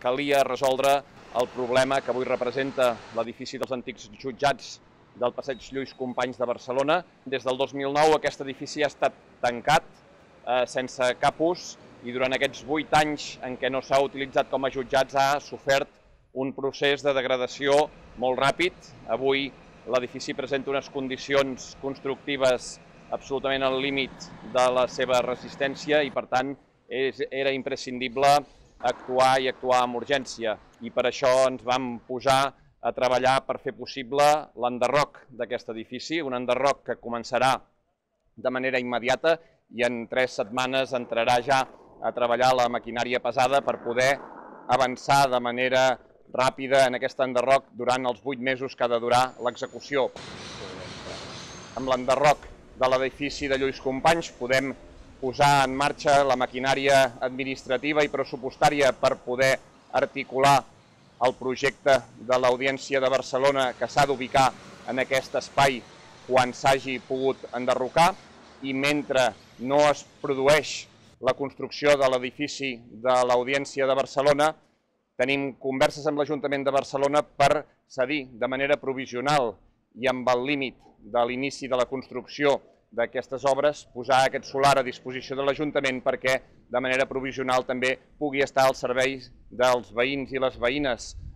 calia resoldre el problema que avui representa l'edifici dels antics jutjats del passeig Lluís Companys de Barcelona. Des del 2009 aquest edifici ha estat tancat sense cap ús i durant aquests 8 anys en què no s'ha utilitzat com a jutjats ha sofert un procés de degradació molt ràpid. Avui l'edifici presenta unes condicions constructives absolutament al límit de la seva resistència i, per tant, era imprescindible actuar i actuar amb urgència. I per això ens vam posar a treballar per fer possible l'enderroc d'aquest edifici, un enderroc que començarà de manera immediata i en 3 setmanes entrarà ja a treballar la maquinària pesada per poder avançar de manera ràpida en aquest enderroc durant els 8 mesos que ha de durar l'execució. Amb l'enderroc de l'edifici de Lluís Companys podem posar en marxa la maquinària administrativa i pressupostària per poder articular el projecte de l'Audiència de Barcelona que s'ha d'ubicar en aquest espai quan s'hagi pogut enderrocar, i mentre no es produeix la construcció de l'edifici de l'Audiència de Barcelona, tenim converses amb l'Ajuntament de Barcelona per cedir de manera provisional i amb el límit de l'inici de la construcció d'aquestes obres, posar aquest solar a disposició de l'Ajuntament perquè de manera provisional també pugui estar al servei dels veïns i les veïnes